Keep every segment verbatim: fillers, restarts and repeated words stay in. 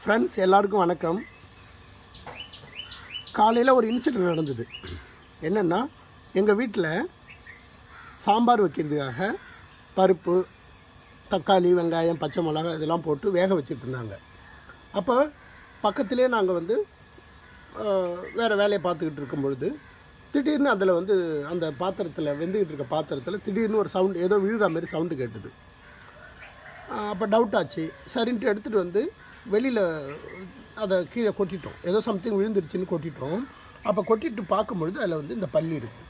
Friends எல்லாருக்கும் வணக்கம். காலையில் ஒரு இன்சிடென்ட் நடந்தது. என்னென்னா, எங்கள் வீட்டில் சாம்பார் வைக்கிறதுக்காக பருப்பு, தக்காளி, வெங்காயம், பச்சை மிளகாய் இதெல்லாம் போட்டு வேக வச்சுட்டு இருந்தாங்க. அப்போ பக்கத்திலே நாங்கள் வந்து வேறு வேலையை பார்த்துக்கிட்டு இருக்கும் பொழுது திடீர்னு அதில் வந்து அந்த பாத்திரத்தில் வெந்துக்கிட்டு இருக்க பாத்திரத்தில் திடீர்னு ஒரு சவுண்டு, ஏதோ விழுற மாதிரி சவுண்டு கேட்டுது. அப்போ டவுட் ஆச்சு. சரின்ட்டு எடுத்துகிட்டு வந்து வெளியில் அதை கீழே கொட்டிட்டோம். ஏதோ சம்திங் விழுந்துருச்சுன்னு கொட்டிட்டோம். அப்போ கொட்டிட்டு பார்க்கும்பொழுது அதில் வந்து இந்த பல்லி இருக்குது.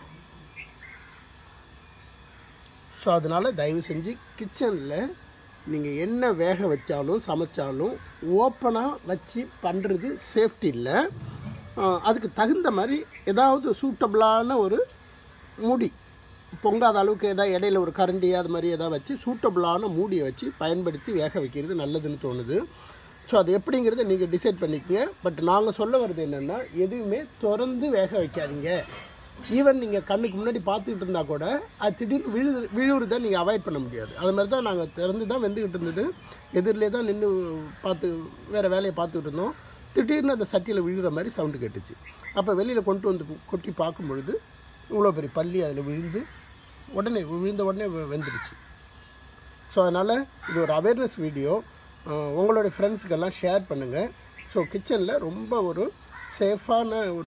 ஸோ அதனால் தயவு செஞ்சு கிச்சனில் நீங்கள் என்ன வேக வச்சாலும் சமைச்சாலும் ஓப்பனாக வச்சு பண்ணுறது சேஃப்டி இல்லை. அதுக்கு தகுந்த மாதிரி ஏதாவது சூட்டபிளான ஒரு மூடி, பொங்காத அளவுக்கு ஏதாவது இடையில ஒரு கரண்டி அது மாதிரி ஏதாவது வச்சு சூட்டபிளான மூடியை வச்சு பயன்படுத்தி வேக வைக்கிறது நல்லதுன்னு தோணுது. ஸோ அது எப்படிங்கிறத நீங்கள் டிசைட் பண்ணிக்கங்க. பட் நாங்கள் சொல்ல வர்றது என்னென்னா, எதுவுமே திறந்து வேக வைக்காதீங்க. ஈவன் நீங்கள் கண்ணுக்கு முன்னாடி பார்த்துக்கிட்டு இருந்தால் கூட அது திடீர்னு விழு விழுவுறதை நீங்கள் அவாய்ட் பண்ண முடியாது. அது மாதிரி தான் நாங்கள் திறந்து தான் வெந்துக்கிட்டு இருந்தது. எதிரிலே தான் நின்று பார்த்து வேறு வேலையை பார்த்துக்கிட்டு இருந்தோம். திடீர்னு அந்த சட்டியில் விழுகிற மாதிரி சவுண்டு கேட்டுச்சு. அப்போ வெளியில் கொண்டு வந்து கொட்டி பார்க்கும் பொழுது இவ்வளோ பெரிய பல்லி அதில் விழுந்து உடனே விழுந்த உடனே வெந்துடுச்சு. ஸோ அதனால் இது ஒரு அவேர்னஸ் வீடியோ. உங்களுடைய ஃப்ரெண்ட்ஸுக்கெல்லாம் ஷேர் பண்ணுங்கள். ஸோ கிச்சனில் ரொம்ப ஒரு சேஃபான ஒரு